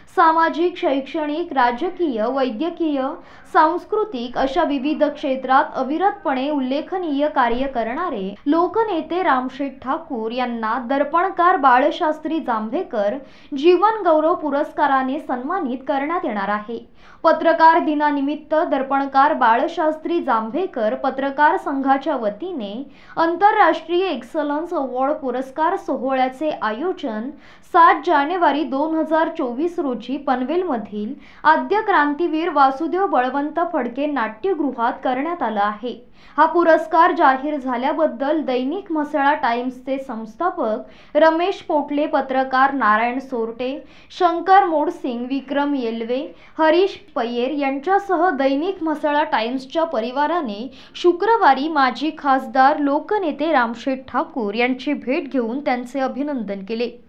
सामाजिक, शैक्षणिक, राजकीय, वैद्यकीय, सांस्कृतिक अशा विविध क्षेत्रात अविरतपणे उल्लेखनीय कार्य करणारे लोकनेते रामशेठ ठाकूर यांना दर्पणकार बाळशास्त्री जांभेकर जीवन गौरव पुरस्काराने सन्मानित करण्यात येणार आहे। पत्रकार दिनानिमित्त दर्पणकार बाळशास्त्री जांभेकर पत्रकार संघाच्या वतीने आंतरराष्ट्रीय एक्सलन्स अवॉर्ड पुरस्कार सोहळ्याचे आयोजन 7 जानेवारी 2024 रोजी पनवेलमधील आद्य क्रांतीवीर वासुदेव बळवंत फडके नाट्यगृहात करण्यात आला आहे। हा पुरस्कार जाहीर झाल्याबद्दल दैनिक म्हसळा टाइम्सचे संस्थापक रमेश पोटले, पत्रकार नारायण सोरटे, शंकर मोडसिंग, विक्रम येलवे, हरीश पय्यर यांच्यासह दैनिक म्हसळा टाइम्सच्या परिवाराने शुक्रवारी माजी खासदार लोकनेते रामशेठ ठाकूर यांची भेट घेऊन त्यांचे अभिनंदन केले।